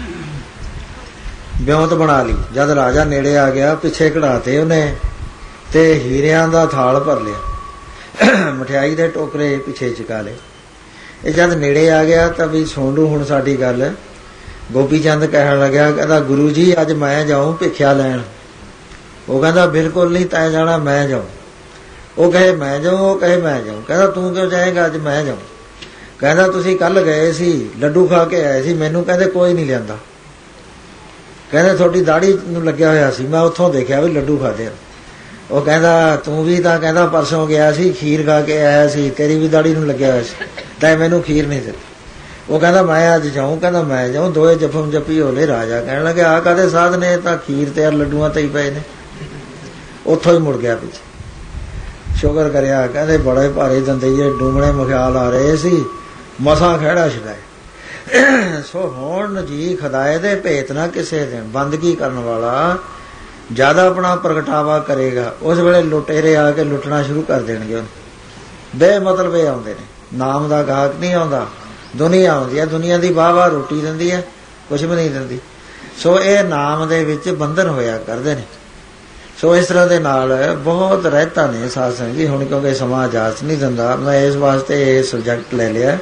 A: ਵਿਉਂਤ ਬਣਾ ਲਈ। ਜਦ ਰਾਜਾ ਨੇੜੇ ਆ ਗਿਆ, ਪਿੱਛੇ ਕਢਾਤੇ ਉਹਨੇ ਤੇ ਹੀਰਿਆਂ ਦਾ ਥਾਲ ਭਰ ਲਿਆ, ਮਠਿਆਈ ਦੇ ਟੋਕਰੇ ਪਿੱਛੇ ਚੁਕਾ ਲਏ। ਇਹ ਜਦ ਨੇੜੇ ਆ ਗਿਆ ਤਾਂ ਵੀ ਸੁਣ ਲੂ ਹੁਣ ਸਾਡੀ ਗੱਲ। ਗੋਪੀ ਚੰਦ ਕਹਿਣ ਲੱਗਿਆ, ਕਹਿੰਦਾ ਗੁਰੂ ਜੀ ਅੱਜ ਮੈਂ ਜਾਊਂ ਭਿੱਖਿਆ ਲੈਣ। ਉਹ ਕਹਿੰਦਾ ਬਿਲਕੁਲ ਨਹੀਂ, ਤੈਂ ਜਾਣਾ ਮੈਂ ਜਾਊਂ। ਉਹ ਕਹੇ ਮੈਂ ਜਾਊਂ, ਉਹ ਕਹੇ ਮੈਂ ਜਾਊਂ। ਕਹਿੰਦਾ ਤੂੰ ਕਿਉਂ ਜਾਏਗਾ, ਅੱਜ ਮੈਂ ਜਾਊਂ। ਕਹਿੰਦਾ ਤੁਸੀਂ ਕੱਲ ਗਏ ਸੀ, ਲੱਡੂ ਖਾ ਕੇ ਆਏ ਸੀ, ਮੈਨੂੰ ਕਹਿੰਦੇ ਕੋਈ ਨਹੀਂ ਲਿਆਂਦਾ। ਕਹਿੰਦੇ ਤੁਹਾਡੀ ਦਾੜੀ ਨੂੰ ਲੱਗਿਆ ਹੋਇਆ ਸੀ, ਮੈਂ ਉੱਥੋਂ ਦੇਖਿਆ ਵੀ ਲੱਡੂ ਖਾਦੇ। ਉਹ ਕਹਿੰਦਾ ਤੂੰ ਵੀ ਤਾਂ ਕਹਿੰਦਾ ਪਰਸੋਂ ਗਿਆ ਸੀ, ਖੀਰ ਖਾ ਕੇ ਆਇਆ ਸੀ, ਤੇਰੀ ਵੀ ਦਾੜੀ ਨੂੰ ਲੱਗਿਆ ਹੋਇਆ ਸੀ, ਤੈਂ ਮੈਨੂੰ ਖੀਰ ਨਹੀਂ ਦਿੱਤੀ। ਉਹ ਕਹਿੰਦਾ ਮੈਂ ਅੱਜ ਜਾਊਂ। ਕਹਿੰਦਾ ਮੈਂ ਜਾਊਂ। ਦੋਏ ਜਫਮ ਜੱਪੀ ਹੋਲੇ। ਰਾਜਾ ਕਹਿਣ ਲੱਗੇ ਆਹ ਕਾਹਦੇ ਸਾਧ ਨੇ, ਤਾਂ ਖੀਰ ਤੇ ਲੱਡੂਆਂ ਤੇ ਹੀ ਪਏ ਨੇ। ਉੱਥੋਂ ਹੀ ਮੁੜ ਗਿਆ ਪਿੱਛੇ। ਸ਼ੁਕਰ ਕਰਿਆ, ਕਹਿੰਦੇ ਬੜੇ ਭਾਰੇ ਦੰਦਈਏ ਡੂਮਣੇ ਮੁਖਿਆਲ ਆ ਰਹੇ ਸੀ, ਮਸਾਂ ਖਹਿੜਾ ਛਡਾਏ। ਸੋ ਹੁਣ ਜੀ ਖੁਦਾਏ ਦੇ ਭੇਤ ਨਾ ਕਿਸੇ ਦੇ। ਬੰਦਗੀ ਕਰਨ ਵਾਲਾ ਜ਼ਿਆਦਾ ਆਪਣਾ ਪ੍ਰਗਟਾਵਾ ਕਰੇਗਾ, ਉਸ ਵੇਲੇ ਲੁਟੇਰੇ ਆ ਕੇ ਲੁੱਟਣਾ ਸ਼ੁਰੂ ਕਰ ਦੇਣਗੇ। ਉਹਨੂੰ ਬੇ ਮਤਲਬ ਇਹ ਆਉਂਦੇ ਨੇ। ਨਾਮ ਦਾ ਗਾਹਕ ਨਹੀਂ ਆਉਂਦਾ, ਦੁਨੀਆ ਆਉਂਦੀ ਹੈ। ਦੁਨੀਆ ਦੀ ਵਾਹ ਵਾਹ ਰੋਟੀ ਦਿੰਦੀ ਹੈ, ਕੁਛ ਵੀ ਨਹੀਂ ਦਿੰਦੀ। ਸੋ ਇਹ ਨਾਮ ਦੇ ਵਿੱਚ ਬੰਧਨ ਹੋਇਆ ਕਰਦੇ ਨੇ। ਸੋ ਇਸ ਤਰ੍ਹਾਂ ਦੇ ਨਾਲ ਬਹੁਤ ਰਹਿਤਾਂ ਨੇ ਸਾਧ ਸੰਗਤ ਜੀ। ਹੁਣ ਕਿਉਂਕਿ ਸਮਾਂ ਇਜਾਜ਼ਤ ਨਹੀਂ ਦਿੰਦਾ, ਮੈਂ ਇਸ ਵਾਸਤੇ ਇਹ ਸਬਜੈਕਟ ਲੈ ਲਿਆ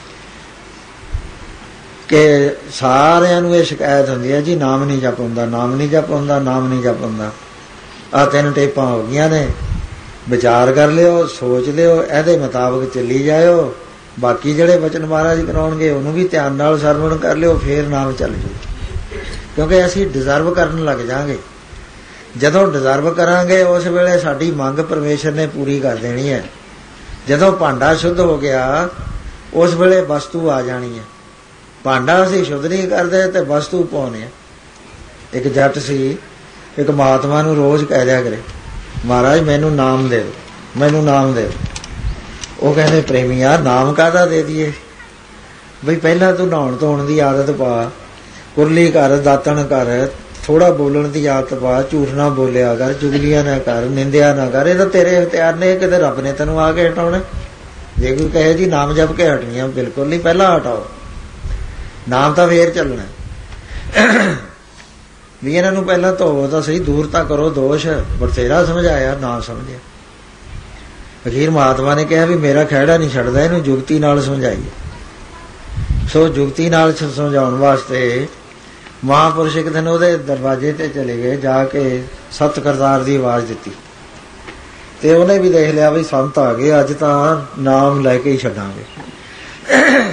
A: ਕਿ ਸਾਰਿਆਂ ਨੂੰ ਇਹ ਸ਼ਿਕਾਇਤ ਹੁੰਦੀ ਹੈ ਜੀ ਨਾਮ ਨਹੀਂ ਜਪ ਹੁੰਦਾ, ਨਾਮ ਨਹੀਂ ਜਪ ਹੁੰਦਾ, ਨਾਮ ਨਹੀਂ ਜਪ ਹੁੰਦਾ। ਆਹ ਤਿੰਨ ਟੇਪਾਂ ਹੋ ਗਈਆਂ ਨੇ। ਵਿਚਾਰ ਕਰ ਲਿਓ, ਸੋਚ ਲਿਓ, ਇਹਦੇ ਮੁਤਾਬਕ ਚੱਲੀ ਜਾਇਓ। ਬਾਕੀ ਜਿਹੜੇ ਬਚਨ ਮਹਾਰਾਜ ਕਰਾਉਣਗੇ ਉਹਨੂੰ ਵੀ ਧਿਆਨ ਨਾਲ ਸਰਵਣ ਕਰ ਲਿਓ, ਫੇਰ ਨਾਮ ਚੱਲ ਜੂ। ਕਿਉਂਕਿ ਅਸੀਂ ਡਿਜ਼ਰਵ ਕਰਨ ਲੱਗ ਜਾਵਾਂਗੇ। ਜਦੋਂ ਡਿਜ਼ਰਵ ਕਰਾਂਗੇ ਉਸ ਵੇਲੇ ਸਾਡੀ ਮੰਗ ਪਰਮੇਸ਼ਰ ਨੇ ਪੂਰੀ ਕਰ ਦੇਣੀ ਹੈ। ਜਦੋਂ ਭਾਂਡਾ ਸ਼ੁੱਧ ਹੋ ਗਿਆ ਉਸ ਵੇਲੇ ਵਸਤੂ ਆ ਜਾਣੀ ਹੈ। ਭਾਂਡਾ ਅਸੀਂ ਸ਼ੁੱਧ ਨਹੀਂ ਕਰਦੇ ਤੇ ਵਸਤੂ ਪਾਉਂਦੇ ਆ। ਇੱਕ ਜੱਟ ਸੀ, ਇੱਕ ਮਹਾਤਮਾ ਨੂੰ ਰੋਜ਼ ਕਹਿ ਦਿਆ ਕਰੇ ਮਹਾਰਾਜ ਮੈਨੂੰ ਨਾਮ ਦੇ ਦਿਓ, ਮੈਨੂੰ ਨਾਮ ਦੇ ਦਿਓ। ਉਹ ਕਹਿੰਦੇ ਪ੍ਰੇਮੀਆ ਨਾਮ ਕਾਹਦਾ ਦੇ ਦਈਏ ਬਈ, ਪਹਿਲਾਂ ਤੂੰ ਨਹਾਉਣ ਧੋਣ ਦੀ ਆਦਤ ਪਾ, ਕੁਰਲੀ ਕਰ, ਦਾਤਣ ਕਰ, ਥੋੜਾ ਬੋਲਣ ਦੀ ਆਦਤ ਪਾ, ਝੂਠ ਨਾ ਬੋਲਿਆ ਕਰ, ਚੁਗਲੀਆਂ ਨਾ ਕਰ, ਨਿੰਦਿਆ ਨਾ ਕਰ। ਇਹ ਤਾਂ ਤੇਰੇ ਇਖਤਿਆਰ ਨੇ, ਕਿਤੇ ਰੱਬ ਨੇ ਤੈਨੂੰ ਆ ਕੇ ਹਟਾਉਣਾ। ਜੇ ਕੋਈ ਕਹੇ ਜੀ ਨਾਮ ਜਪ ਕੇ ਹਟਣੀਆਂ, ਬਿਲਕੁਲ ਨਹੀਂ, ਪਹਿਲਾਂ ਹਟਾਓ ਨਾਮ ਤਾਂ ਫੇਰ ਚੱਲਣਾ। ਵੀ ਇਹਨਾਂ ਨੂੰ ਪਹਿਲਾਂ ਧੋਵੋ ਤਾਂ ਸਹੀ, ਦੂਰ ਤਾਂ ਕਰੋ ਦੋਸ਼। ਬਥੇਰਾ ਸਮਝਾਇਆ, ਨਾ ਸਮਝਿਆ। ਅਖੀਰ ਮਹਾਤਮਾ ਨੇ ਕਿਹਾ ਵੀ ਮੇਰਾ ਖਹਿੜਾ ਨਹੀਂ ਛੱਡਦਾ, ਇਹਨੂੰ ਜੁਗਤੀ ਨਾਲ ਸਮਝਾਈਏ। ਸੋ ਜੁਗਤੀ ਨਾਲ ਸਮਝਾਉਣ ਵਾਸਤੇ ਮਹਾਂਪੁਰਸ਼ ਇੱਕ ਦਿਨ ਉਹਦੇ ਦਰਵਾਜ਼ੇ ਤੇ ਚਲੇ ਗਏ। ਜਾ ਕੇ ਸਤ ਕਰਤਾਰ ਦੀ ਆਵਾਜ਼ ਦਿੱਤੀ ਤੇ ਉਹਨੇ ਵੀ ਦੇਖ ਲਿਆ ਵੀ ਸੰਤ ਆ ਗਏ, ਅੱਜ ਤਾਂ ਨਾਮ ਲੈ ਕੇ ਹੀ ਛੱਡਾਂਗੇ।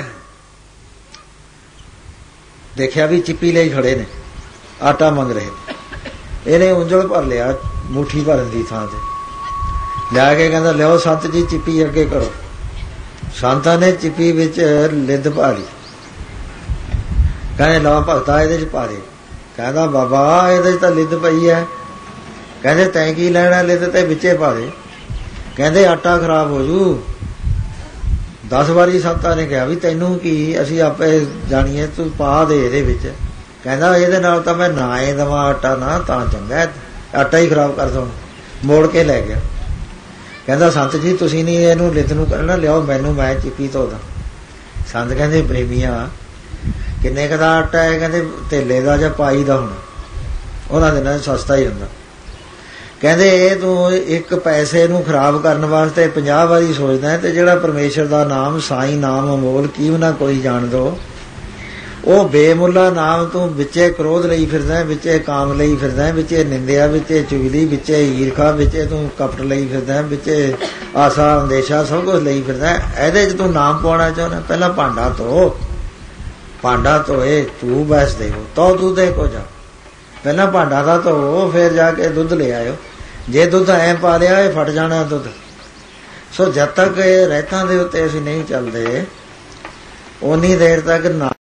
A: ਦੇਖਿਆ ਵੀ ਚਿੱਪੀ ਲਈ ਖੜੇ ਨੇ, ਆਟਾ ਮੰਗ ਰਹੇ ਨੇ। ਇਹਨੇ ਉਂਜਲ ਭਰ ਲਿਆ ਮੁੱਠੀ ਭਰਨ ਦੀ ਥਾਂ ਤੇ, ਲਿਆ ਕੇ ਕਹਿੰਦਾ ਲਿਓ ਸੰਤ ਜੀ ਚਿੱਪੀ ਅੱਗੇ ਕਰੋ। ਸੰਤਾਂ ਨੇ ਚਿੱਪੀ ਵਿੱਚ ਲਿੱਦ ਪਾ ਲਈ। ਕਹਿੰਦੇ ਲਓ ਭਗਤਾ ਇਹਦੇ ਚ ਪਾ ਦੇ। ਕਹਿੰਦਾ ਬਾਬਾ ਇਹਦੇ ਚ ਤਾਂ ਲਿੱਦ ਪਈ ਹੈ। ਕਹਿੰਦੇ ਤੈਂ ਕੀ ਲੈਣਾ ਲਿੱਦ ਤੇ, ਵਿੱਚੇ ਪਾ ਦੇ। ਕਹਿੰਦੇ ਆਟਾ ਖਰਾਬ ਹੋ ਜੂ। ਦਸ ਵਾਰੀ ਸੰਤਾਂ ਨੇ ਕਿਹਾ ਵੀ ਤੈਨੂੰ ਕੀ, ਅਸੀਂ ਆਪੇ ਜਾਣੀਏ, ਤੂੰ ਪਾ ਦੇ ਇਹਦੇ ਵਿੱਚ। ਕਹਿੰਦਾ ਇਹਦੇ ਨਾਲ ਤਾਂ ਮੈਂ ਨਾ ਇਹ ਦੇਵਾਂ ਆਟਾ, ਨਾ ਤਾਂ ਚੰਗਾ, ਆਟਾ ਹੀ ਖਰਾਬ ਕਰ ਦੋ। ਮੋੜ ਕੇ ਲੈ ਗਿਆ। ਕਹਿੰਦਾ ਸੰਤ ਜੀ ਤੁਸੀਂ ਨਹੀਂ ਇਹਨੂੰ ਲਿੱਦ ਨੂੰ ਕਰਨਾ, ਲਿਆਓ ਮੈਨੂੰ, ਮੈਂ ਚਿੱਪੀ ਧੋਦਾ। ਸੰਤ ਕਹਿੰਦੇ ਪ੍ਰੇਮੀਆਂ ਕਿੰਨੇ ਕੁ ਦਾ ਆਟਾ ਹੈ? ਕਹਿੰਦੇ ਧੇਲੇ ਦਾ ਜਾਂ ਪਾਈ ਦਾ ਹੋਣਾ, ਉਹਨਾਂ ਦੇ ਨਾਲ ਸਸਤਾ ਹੀ ਹੁੰਦਾ। ਕਹਿੰਦੇ ਇਹ ਤੂੰ ਇੱਕ ਪੈਸੇ ਨੂੰ ਖਰਾਬ ਕਰਨ ਵਾਸਤੇ ਪੰਜਾਹ ਵਾਰੀ ਸੋਚਦਾ ਹੈ, ਤੇ ਜਿਹੜਾ ਪਰਮੇਸ਼ਰ ਦਾ ਨਾਮ ਸਾਈਂ ਨਾਮ ਅਮੋਲ ਕੀਮ ਨਾ ਕੋਈ ਜਾਣ ਦੋ, ਉਹ ਬੇਮੁੱਲਾ ਨਾਮ ਤੂੰ ਵਿੱਚੇ ਕ੍ਰੋਧ ਲਈ ਫਿਰਦਾ, ਵਿੱਚੇ ਕਾਮ ਲਈ ਫਿਰਦਾ, ਵਿੱਚੇ ਨਿੰਦਿਆ, ਵਿੱਚੇ ਚੁਗਲੀ, ਵਿੱਚੇ ਈਰਖਾ, ਵਿੱਚੇ ਤੂੰ ਕਪਟ ਲਈ ਫਿਰਦਾ, ਵਿੱਚੇ ਆਸਾ ਅੰਦੇਸ਼ਾ, ਸਭ ਕੁਝ ਲਈ ਫਿਰਦਾ। ਇਹਦੇ 'ਚ ਤੂੰ ਨਾਮ ਪਾਉਣਾ ਚਾਹੁੰਦਾ, ਪਹਿਲਾਂ ਭਾਂਡਾ ਧੋ, ਭਾਂਡਾ ਧੋਏ ਤੂੰ ਬੈਸ ਦੇ ਤੋ ਤੂੰ ਦੇ ਕੋ ਜਾ, ਪਹਿਲਾਂ ਭਾਂਡਾ ਦਾ ਧੋਵੋ, ਫਿਰ ਜਾ ਕੇ ਦੁੱਧ ਲੈ ਆਇਓ। ਜੇ ਦੁੱਧ ਐਂ ਪਾ ਲਿਆ ਇਹ ਫਟ ਜਾਣਾ ਦੁੱਧ। ਸੋ ਜਦ ਤੱਕ ਇਹ ਰਹਿਤਾਂ ਦੇ ਉੱਤੇ ਅਸੀਂ ਨਹੀਂ ਚੱਲਦੇ, ਉਨੀ ਦੇਰ ਤੱਕ ਨਾ